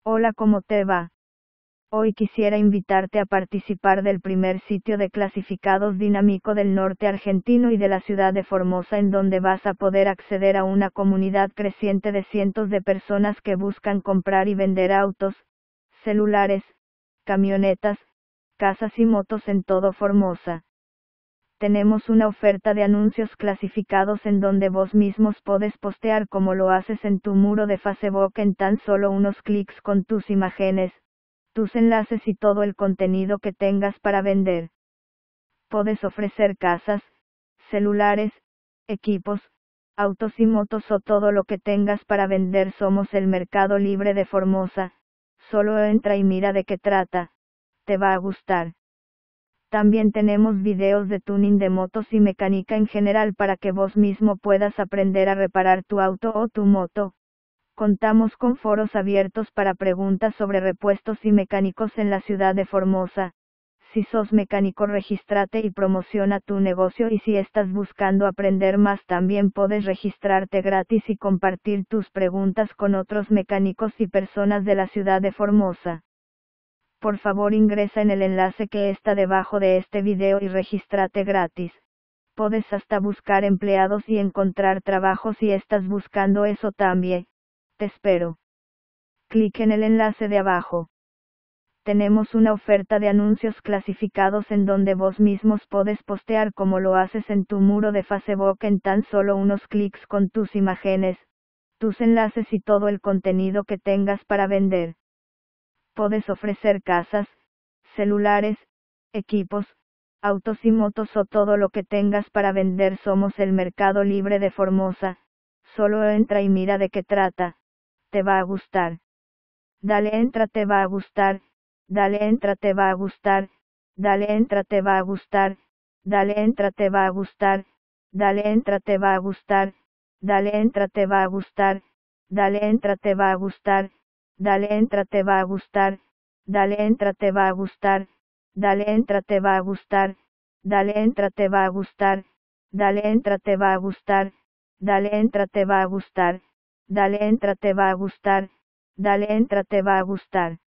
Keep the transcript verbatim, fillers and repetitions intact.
Hola, ¿cómo te va? Hoy quisiera invitarte a participar del primer sitio de clasificados dinámico del norte argentino y de la ciudad de Formosa, en donde vas a poder acceder a una comunidad creciente de cientos de personas que buscan comprar y vender autos, celulares, camionetas, casas y motos en todo Formosa. Tenemos una oferta de anuncios clasificados en donde vos mismos podés postear como lo haces en tu muro de Facebook en tan solo unos clics con tus imágenes, tus enlaces y todo el contenido que tengas para vender. Podés ofrecer casas, celulares, equipos, autos y motos o todo lo que tengas para vender. Somos el Mercado Libre de Formosa. Solo entra y mira de qué trata, te va a gustar. También tenemos videos de tuning de motos y mecánica en general para que vos mismo puedas aprender a reparar tu auto o tu moto. Contamos con foros abiertos para preguntas sobre repuestos y mecánicos en la ciudad de Formosa. Si sos mecánico, regístrate y promociona tu negocio, y si estás buscando aprender más, también puedes registrarte gratis y compartir tus preguntas con otros mecánicos y personas de la ciudad de Formosa. Por favor, ingresa en el enlace que está debajo de este video y regístrate gratis. Puedes hasta buscar empleados y encontrar trabajo si estás buscando eso también. Te espero. Clic en el enlace de abajo. Tenemos una oferta de anuncios clasificados en donde vos mismos podés postear como lo haces en tu muro de Facebook en tan solo unos clics con tus imágenes, tus enlaces y todo el contenido que tengas para vender. Podés ofrecer casas, celulares, equipos, autos y motos o todo lo que tengas para vender. Somos el Mercado Libre de Formosa. Solo entra y mira de qué trata, te va a gustar. Dale entra, te va a gustar. Dale entra, te va a gustar. Dale entra, te va a gustar. Dale entra, te va a gustar. Dale entra, te va a gustar. Dale entra, te va a gustar. Dale entra, te va a gustar. Dale entra, te va a gustar. Dale entra, te va a gustar. Dale entra, te va a gustar. Dale entra, te va a gustar. Dale entra, te va a gustar. Dale entra, te va a gustar. Dale entra, te va a gustar. Dale entra, te va a gustar.